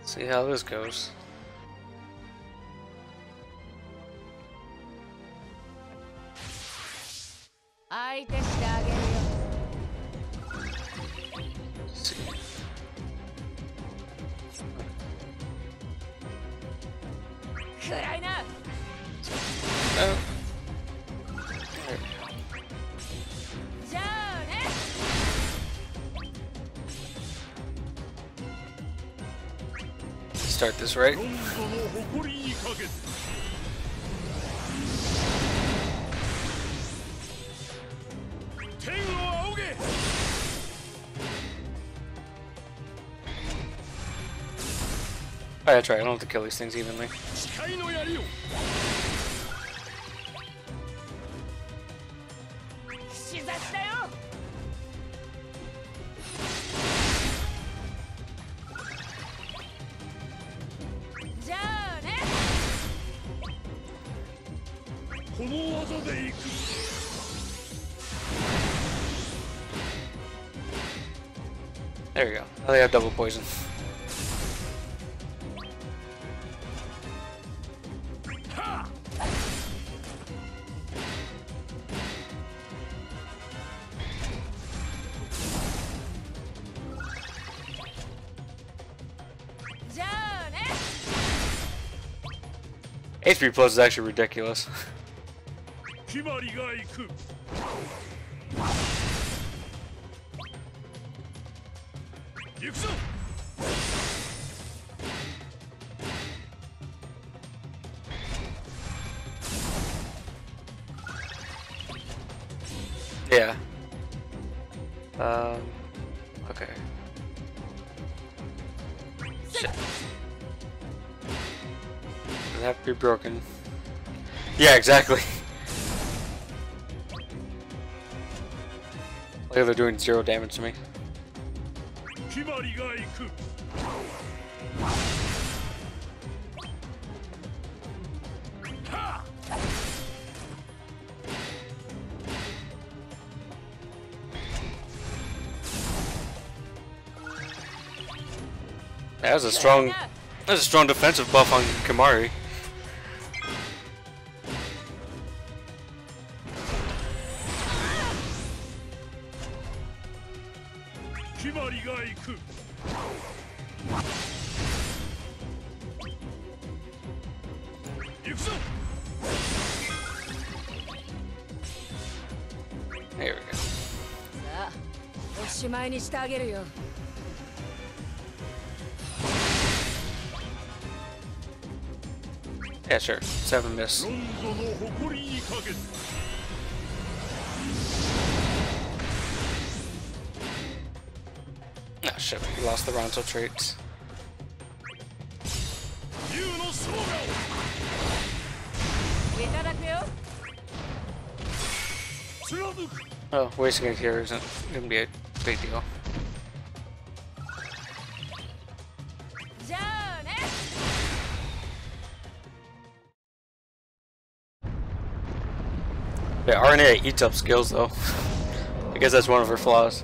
See how this goes. Oh. Start this right. Oh, that's right, I don't have to kill these things evenly. There we go. Now they have double poison. HP plus is actually ridiculous. Yeah. Okay. Shit. Does it have to be broken? Yeah, exactly. Like they're doing 0 damage to me. That was a strong defensive buff on Kimahri. There we go. Yeah, sure. 7 miss. Ah, shit. We lost the Ronto traits. Oh, wasting it here isn't gonna be a big deal. Yeah, Aranea eats up skills though. I guess that's one of her flaws.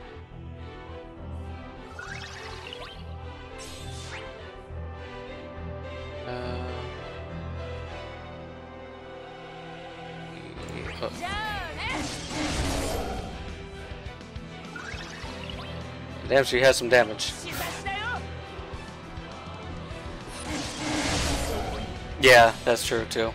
Damn, she has some damage. Yeah, that's true too.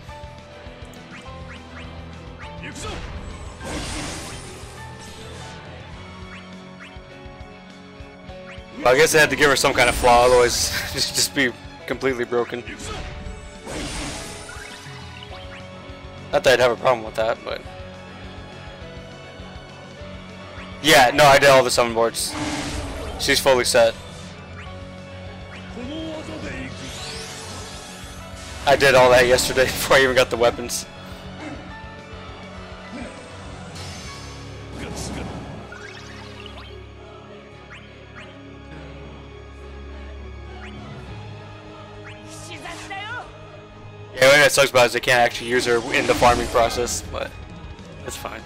Well, I guess they had to give her some kind of flaw, otherwise just be completely broken. Not that I'd have a problem with that, but... Yeah, no, I did all the summon boards. She's fully set. I did all that yesterday before I even got the weapons. Yeah, what that sucks about is they can't actually use her in the farming process, but it's fine.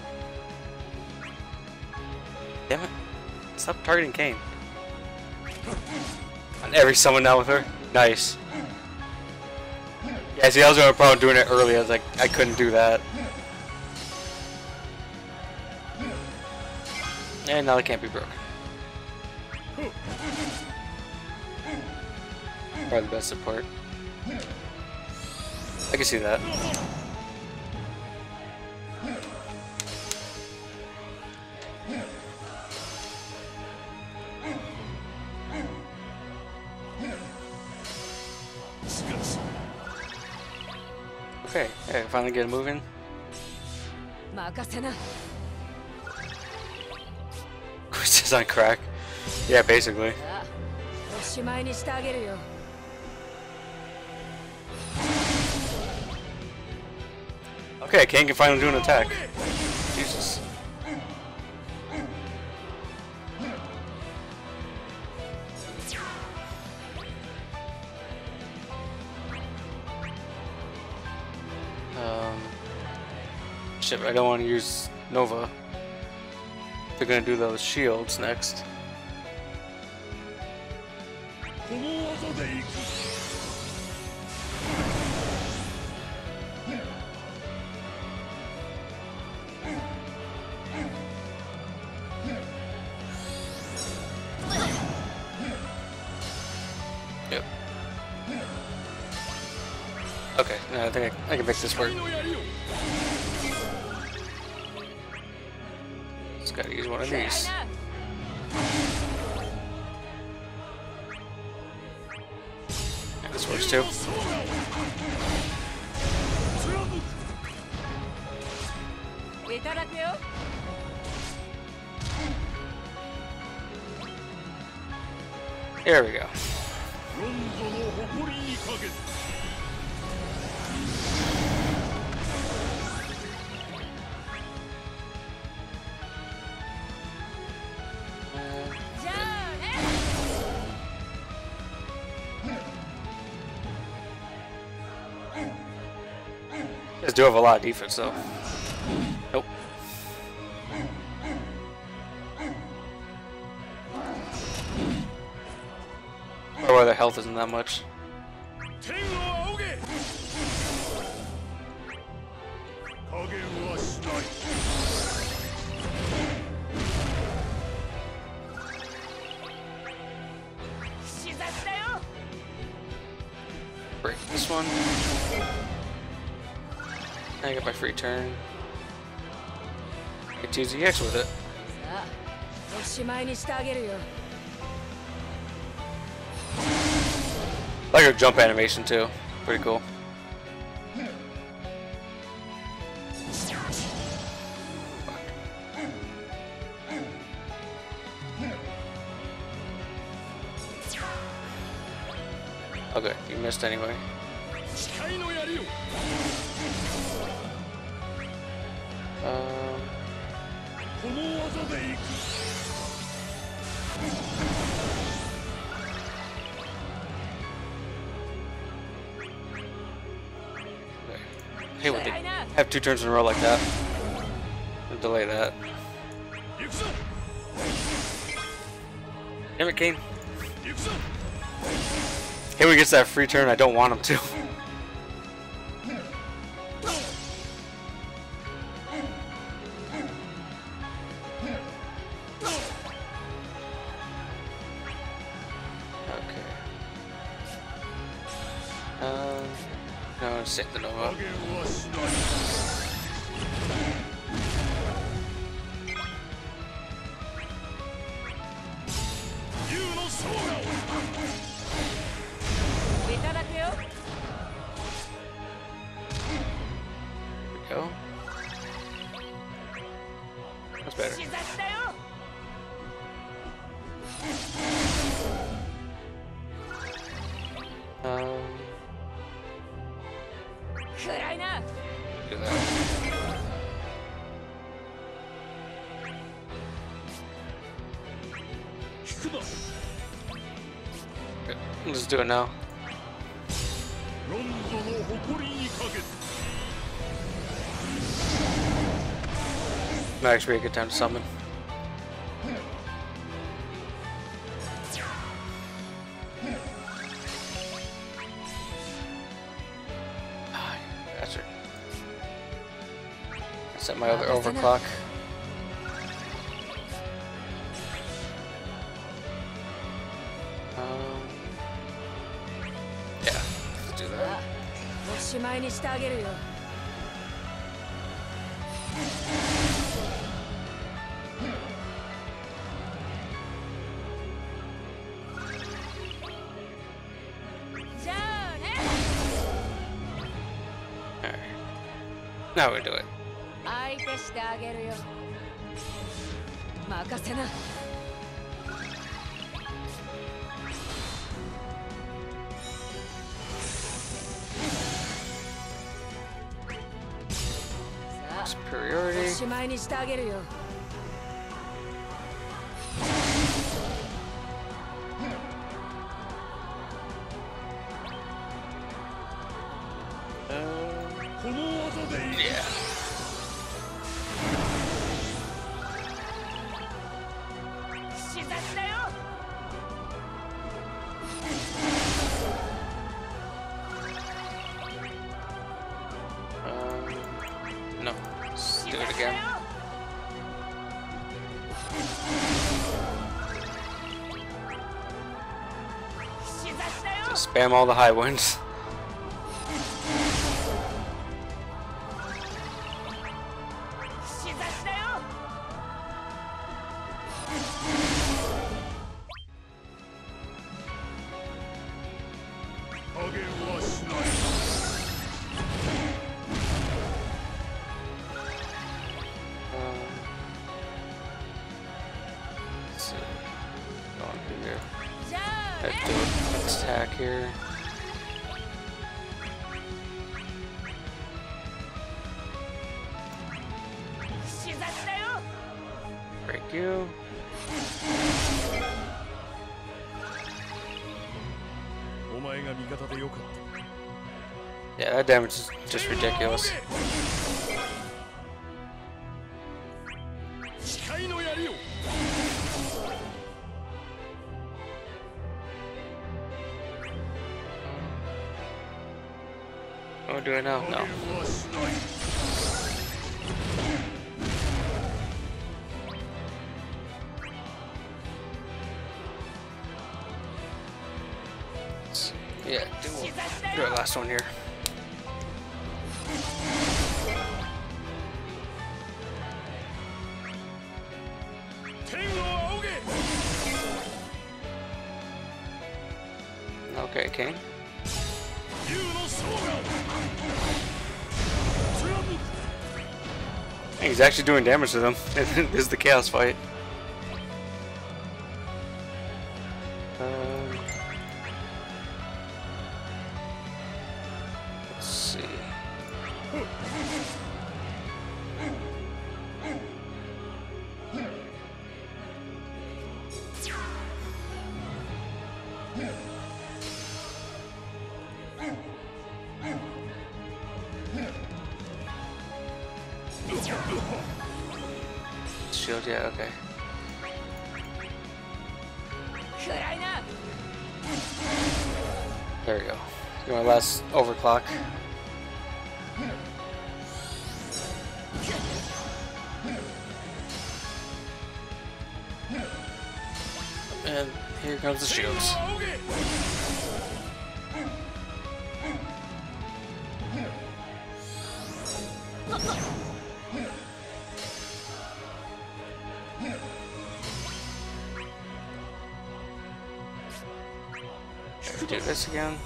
Damn it. Stop targeting Kain. On every summon now with her. Nice. Yeah, see, I was having a problem doing it early. I was like, I couldn't do that. And now it can't be broken. Probably the best support. I can see that. Okay, yeah, finally get it moving. Quiz is on crack. Yeah, basically. Okay, Kain can finally do an attack. Jesus. Shit, I don't want to use Nova. They're gonna do those shields next. Yep. Okay, no, I think I can make this work. Just gotta use one of these. And this works too. There we go. Just do have a lot of defense though. Nope. Or why their health isn't that much. Break this one. I get my free turn. Get to use the X with it. I like her jump animation too. Pretty cool. Okay, you missed anyway. Hey, what they have 2 turns in a row like that. I'll delay that. Damn it, Kain. Hey, when he gets that free turn, I don't want him to. No, set the Nova. Go. That's better. Do that. Good. Let's do it now. Might actually be a good time to summon. Gotcha. Set my other overclock. Yeah, let's do that. Alright. Now we do it. Superiority. Yeah. No. Let's do it again. Just spam all the high ones. Attack here. Break you. Yeah, that damage is just ridiculous. What do I now? No. Yeah, do our last one here. Okay, Kain. He's actually doing damage to them. This is the chaos fight. Let's see. Shield, yeah, okay. There we go. You want last overclock? And here comes the shields. Do this again.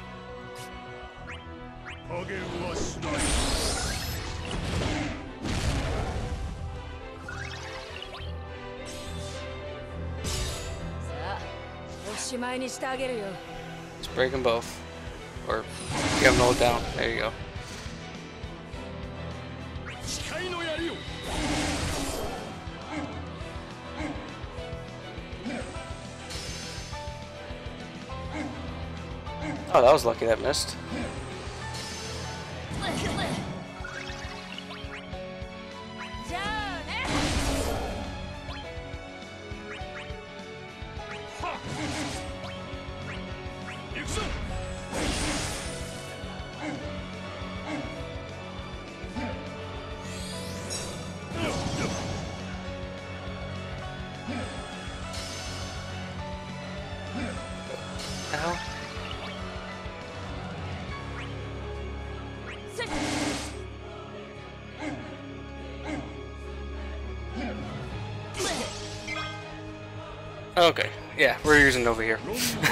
Just break them both. Or get them rolled down. There you go. Oh, that was lucky that missed. Okay, yeah, we're using Nova here.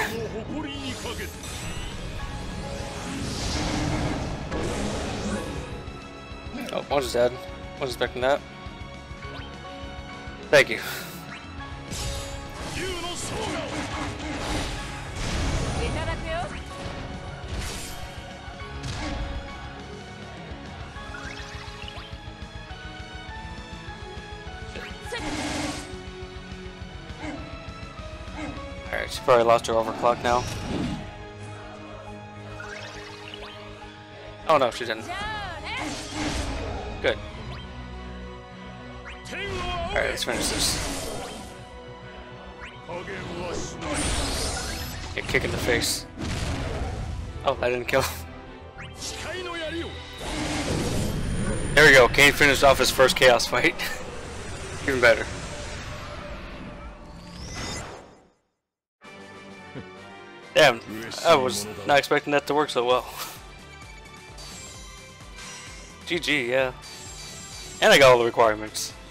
Oh, one's is dead. Wasn't expecting that. Thank you. Alright, she probably lost her overclock now. Oh no, she didn't. Good. Alright, let's finish this. Get kick in the face. Oh, I didn't kill him. There we go, Kain finished off his first Chaos fight. Even better. Damn, I was not expecting that to work so well. GG, yeah. And I got all the requirements.